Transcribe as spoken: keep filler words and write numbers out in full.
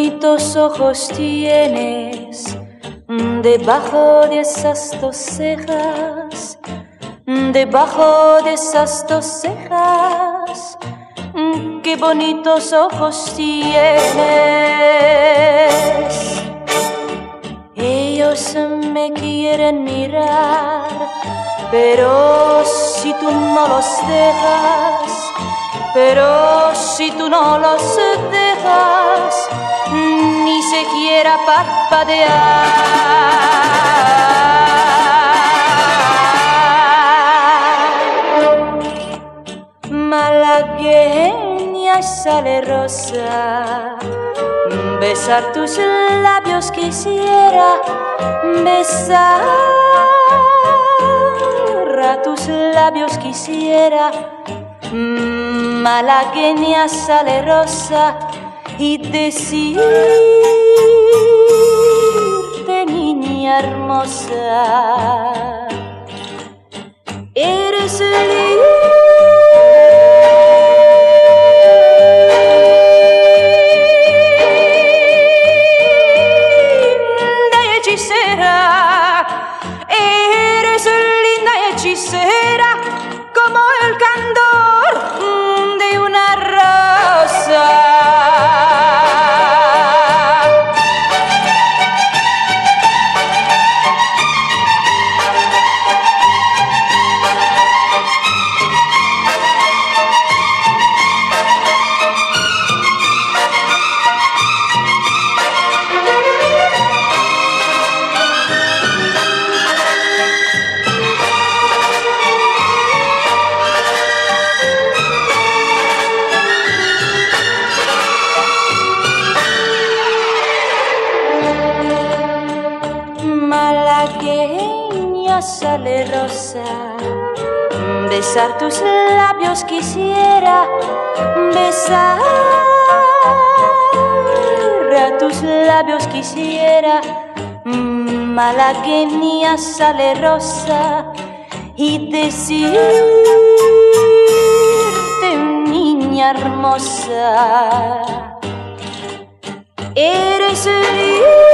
bonitos ojos tienes debajo de esas dos cejas, debajo de esas dos cejas. Qué bonitos ojos tienes. Ellos me quieren mirar, pero si tú no los dejas, pero si tú no los dejas, ni siquiera parpadear. Malagueña salerosa, besar tus labios quisiera, besar a tus labios quisiera. Malagueña salerosa, y decirte, niña hermosa, eres linda y hechicera, eres linda y hechicera como el candor de una rosa. Malagueña salerosa, besar tus labios quisiera, besar a tus labios quisiera. Malagueña salerosa, y decirte, niña hermosa, eres linda